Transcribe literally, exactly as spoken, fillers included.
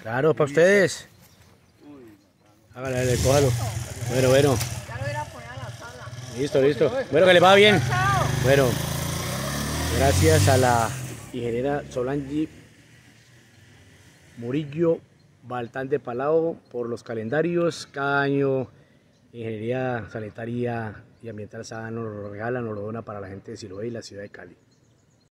Claro, para ustedes. Hágale, dale, cójalo. Bueno, bueno. Ya lo voy a ir a poner a la sala. Listo, listo. Bueno, que le va bien. Bueno, gracias a la ingeniera Solange Murillo Baltán de Palau por los calendarios. Cada año Ingeniería Sanitaria y Ambiental Sada nos lo regala, nos lo dona para la gente de Siloé y la ciudad de Cali.